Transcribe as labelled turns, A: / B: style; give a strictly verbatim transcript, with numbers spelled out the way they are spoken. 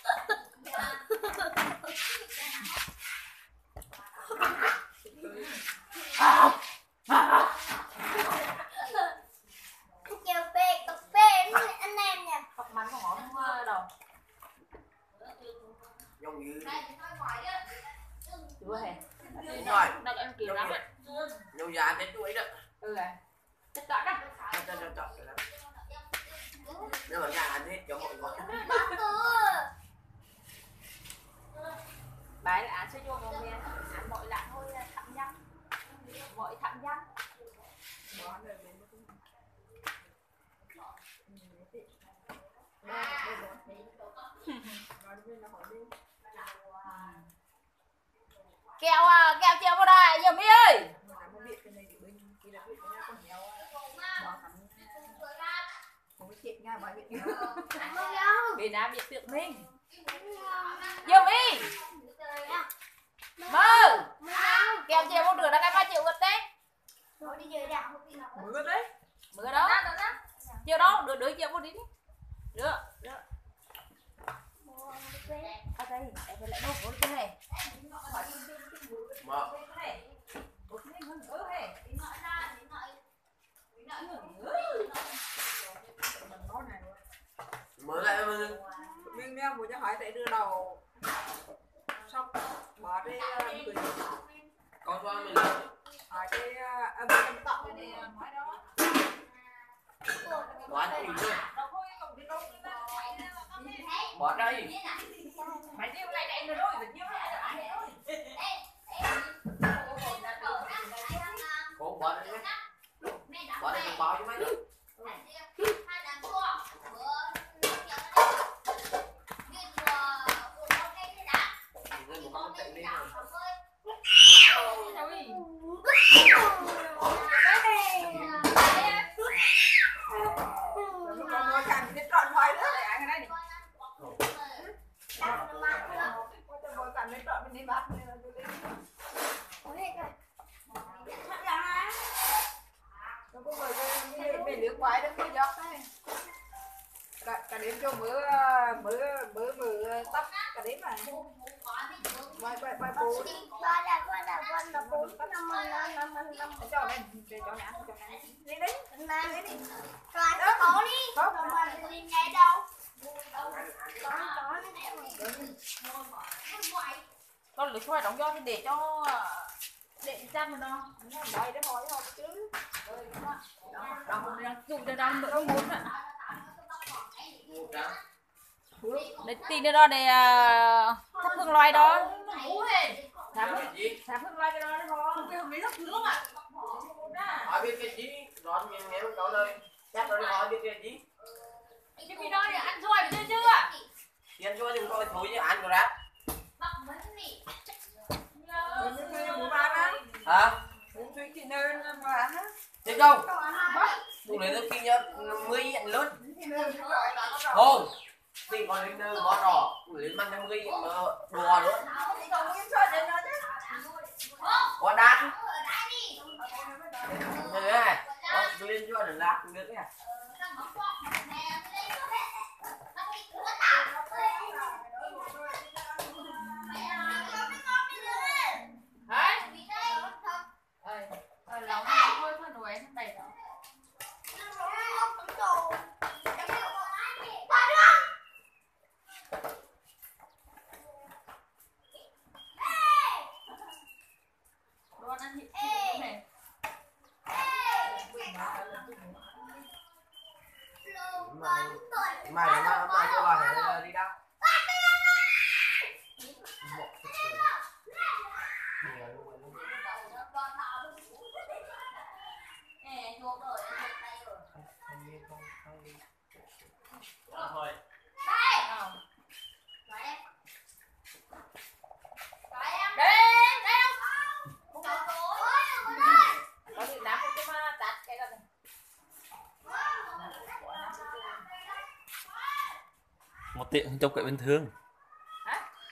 A: Nhiều giá đến tuổi đó.
B: Ừ à. Chất chọn đó.
A: Cho cho chọn rồi đó. Nó vẫn là ăn hết cho mọi người.
B: Bài là ăn sẽ vô một miền, ăn mọi lạ thôi thăm nhăng. Mọi thăm nhăng. Kẹo à, kẹo chiều vào đây, Diễm My ơi. Việt Nam Việt Tượng Minh. Diễm My. Mơ. Kẹo chiều một rửa là cái ba triệu vật đấy. Mưa đấy. Mưa đó. Chiều đó, đưa đưa chiều một đi đi. Đưa, đưa. Ở đây, em phải lại đâu có cái này.
A: Mở. Mở lại mà.
C: Mình đeo một cho hỏi để đưa đầu xong bỏ đi cười
A: Con cho mình
C: hỏi cái âm âm tọng này nói đó
A: bỏ đi thôi. Bỏ đây.
B: Mày tiêu lại đây rồi rồi, tiêu lại rồi.
A: Cô bỏ đây. Bỏ đây bỏ cho mấy.
C: cả đêm cho mưa mưa mưa mưa tóc cả đêm mà bài bài bài bố
D: ba là ba là ba là bốn năm năm năm năm năm
C: cho lên cho mẹ cho mẹ đi đi
D: năm đi rồi nó có đi không mà đi nghe đâu
B: con lưỡi khoai đóng do thì để cho để chăn nó
C: bài để hỏi hỏi chứ
B: đóng dùng để đóng nữa muốn ạ. Để tin nữa đó để uh, thắp hương loài đó. Thắp thắp hương loài cái đó đó. Không biết không biết thắp hương à?
A: Hỏi biết cái gì? Đón nhiều nhiều đó lời. Chắc rồi hỏi biết cái gì?
B: Cái gì đó thì ăn rồi chưa chưa?
A: Tiền cho chúng tôi thối như ăn rồi đó. Hả?
C: uống suy chị nơi mà ăn á.
A: Thế không? Tụi lấy được khi nhớ mươi hiện lớn. Không. Thì còn lên bó đỏ, lên mang năm mươi đùa luôn. Có đắt. Đây này. Tôi lên cho đừng lạc được nha. Mai mai mai mai cho bà đi đâu? Thôi.
E: Một tiện trong cậy bình thường.